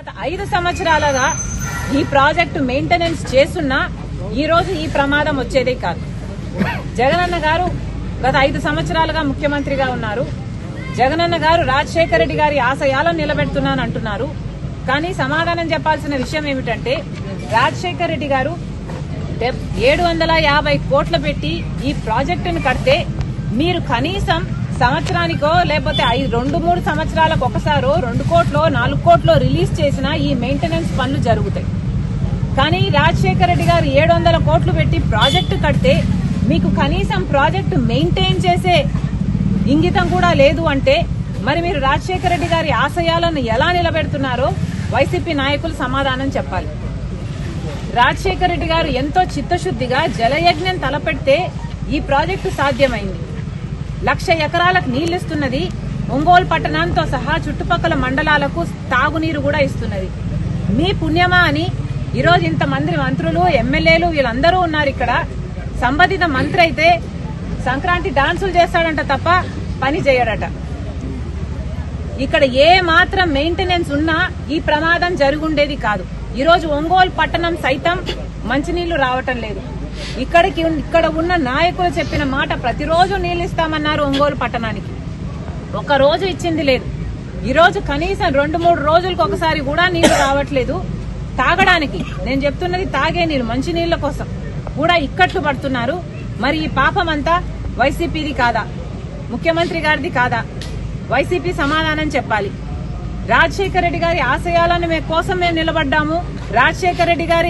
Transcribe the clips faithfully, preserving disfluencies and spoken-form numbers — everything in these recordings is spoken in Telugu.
గత ఐదు సంవత్సరాలుగా ఈ ప్రాజెక్టు మెయింటెనెన్స్ చేస్తున్నా ఈ రోజు ఈ ప్రమాదం వచ్చేదే కాదు. జగనన్న గారు గత ఐదు సంవత్సరాలుగా ముఖ్యమంత్రిగా ఉన్నారు. జగనన్న గారు రాజశేఖర రెడ్డి గారి ఆశయాలను నిలబెడుతున్నాను అంటున్నారు. కానీ సమాధానం చెప్పాల్సిన విషయం ఏమిటంటే రాజశేఖర రెడ్డి గారు ఏడు వందల యాభై కోట్లు పెట్టి ఈ ప్రాజెక్టును కడితే మీరు కనీసం సంవత్సరానికో లేకపోతే ఐదు రెండు మూడు సంవత్సరాలకు ఒకసారో రెండు కోట్లో నాలుగు కోట్లో రిలీజ్ చేసినా ఈ మెయింటెనెన్స్ పనులు జరుగుతాయి. కానీ రాజశేఖర రెడ్డి గారు ఏడు వందల కోట్లు పెట్టి ప్రాజెక్టు కడితే మీకు కనీసం ప్రాజెక్టు మెయింటైన్ చేసే ఇంగితం కూడా లేదు అంటే మరి మీరు రాజశేఖర రెడ్డి గారి ఆశయాలను ఎలా నిలబెడుతున్నారో వైసీపీ నాయకులు సమాధానం చెప్పాలి. రాజశేఖర రెడ్డి గారు ఎంతో చిత్తశుద్దిగా జలయజ్ఞం తలపెడితే ఈ ప్రాజెక్టు సాధ్యమైంది. లక్ష ఎకరాలకు నీళ్లిస్తున్నది. ఒంగోలు పట్టణంతో సహా చుట్టుపక్కల మండలాలకు తాగునీరు కూడా ఇస్తున్నది. మీ పుణ్యమా అని ఈరోజు ఇంతమంది మంత్రులు ఎమ్మెల్యేలు వీళ్ళందరూ ఉన్నారు. ఇక్కడ సంబంధిత మంత్రి అయితే సంక్రాంతి డాన్సులు చేస్తాడంట తప్ప పని చేయడట. ఇక్కడ ఏ మాత్రం మెయింటెనెన్స్ ఉన్నా ఈ ప్రమాదం జరుగుండేది కాదు. ఈరోజు ఒంగోలు పట్టణం సైతం మంచినీళ్లు రావటం లేదు. ఇక్కడికి ఇక్కడ ఉన్న నాయకులు చెప్పిన మాట ప్రతిరోజు నీళ్లు ఇస్తామన్నారు ఒంగోలు పట్టణానికి. ఒక రోజు ఇచ్చింది లేదు. ఈరోజు కనీసం రెండు మూడు రోజులకు ఒకసారి కూడా నీళ్లు రావట్లేదు. తాగడానికి నేను చెప్తున్నది తాగే నీళ్లు మంచి నీళ్ల కోసం కూడా ఇక్కట్లు పడుతున్నారు. మరి ఈ పాపం అంతా వైసీపీది కాదా, ముఖ్యమంత్రి గారిది కాదా? వైసీపీ సమాధానం చెప్పాలి. రాజశేఖర రెడ్డి గారి ఆశయాలను మేము కోసం మేము నిలబడ్డాము. రాజశేఖర రెడ్డి గారి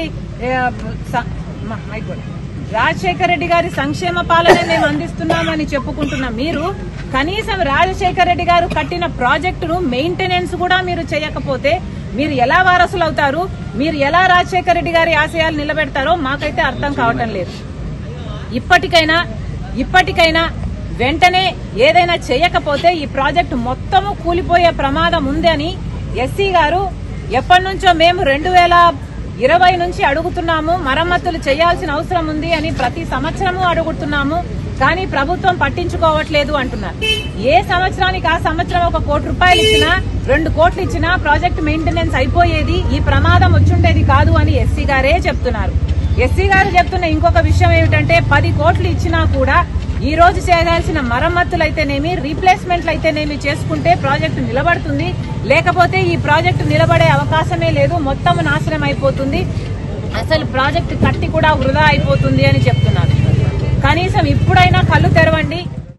రాజశేఖర రెడ్డి గారి సంక్షేమ పాలన మేము అందిస్తున్నామని చెప్పుకుంటున్న మీరు కనీసం రాజశేఖర రెడ్డి గారు కట్టిన ప్రాజెక్టును మెయింటెనెన్స్ కూడా మీరు చేయకపోతే మీరు ఎలా వారసులు అవుతారు? మీరు ఎలా రాజశేఖర రెడ్డి గారి ఆశయాలు నిలబెడతారో మాకైతే అర్థం కావటం లేదు. ఇప్పటికైనా ఇప్పటికైనా వెంటనే ఏదైనా చేయకపోతే ఈ ప్రాజెక్టు మొత్తము కూలిపోయే ప్రమాదం ఉంది అని ఎస్సీ గారు ఎప్పటి నుంచో మేము రెండు వేల ఇరవై నుంచి అడుగుతున్నాము. మరమ్మతులు చేయాల్సిన అవసరం ఉంది అని ప్రతి సంవత్సరము అడుగుతున్నాము. కానీ ప్రభుత్వం పట్టించుకోవట్లేదు అంటున్నారు. ఏ సంవత్సరానికి ఆ సంవత్సరం ఒక కోటి రూపాయలు ఇచ్చినా రెండు కోట్లు ఇచ్చినా ప్రాజెక్ట్ మెయింటెనెన్స్ అయిపోయేది, ఈ ప్రమాదం వచ్చుండేది కాదు అని ఎస్సీ గారే చెప్తున్నారు. ఎస్సీ గారు చెప్తున్న ఇంకొక విషయం ఏమిటంటే పది కోట్లు ఇచ్చినా కూడా ఈ రోజు చేయాల్సిన మరమ్మతులు అయితేనేమి రీప్లేస్మెంట్లు అయితేనేమి చేసుకుంటే ప్రాజెక్టు నిలబడుతుంది. లేకపోతే ఈ ప్రాజెక్టు నిలబడే అవకాశమే లేదు, మొత్తం నాశనం అయిపోతుంది, అసలు ప్రాజెక్టు కట్టి కూడా వృధా అయిపోతుంది అని చెప్తున్నారు. కనీసం ఇప్పుడైనా కళ్ళు తెరవండి.